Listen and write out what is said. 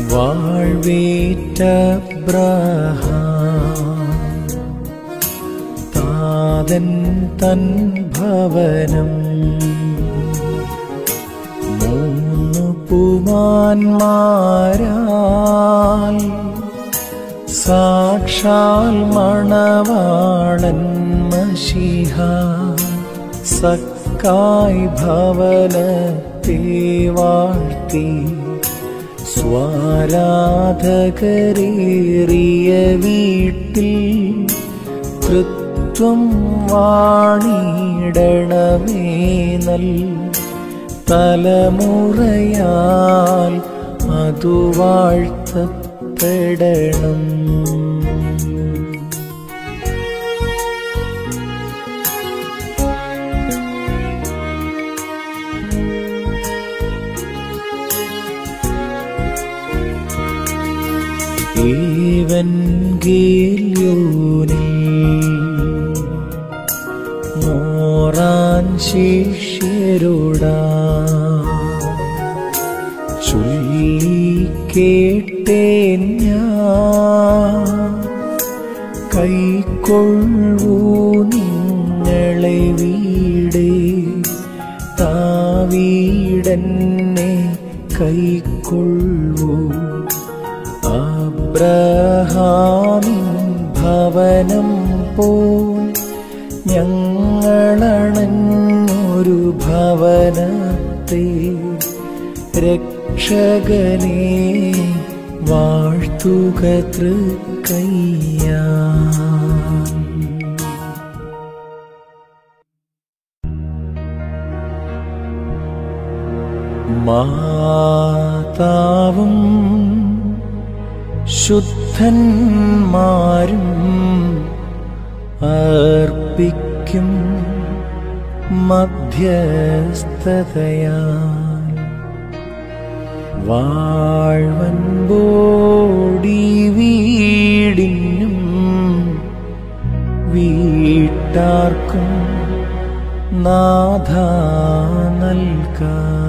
വാഴ്വേറ്റ Abraham താതൻ തൻ ഭവനം മൂന്നു പുമാന്മാരാൽ സാക്ഷാൽ മണവാളൻ മശിഹ സക്കായ് ഭവനത്തെ വാഴ്ത്തി സ്വാരാധകരേറിയ വീട്ടിൽ തൃത്വം വാണിടണമേ നൽ തലമുറയാൽ അതു വാഴ്ത്തപ്പെടണം. ഈവൻഗേല്യോനിൽ മോറാൻ ശിഷ്യരോടാ ചൊല്ലിക്കേട്ടേൻ ഞാൻ കൈക്കൊള്ളൂ നിങ്ങളെ വീടേ താവീടന്നെ കൈക്കൊള്ളൂ. അബ്രഹാമിൻ ഭവനം പോൽ ഞങ്ങളണഞ്ഞൊരു ഭവനത്തെ രക്ഷകനെ വാഴ്ത്തുക തൃക്കയ്യാൽ. മാതാവും ശുദ്ധന്മാരും അർപ്പിക്കും മധ്യസ്ഥതയാൽ വാഴ്വൻപോടി വീടിനും വീട്ടാർക്കും നാഥ നൽകാം.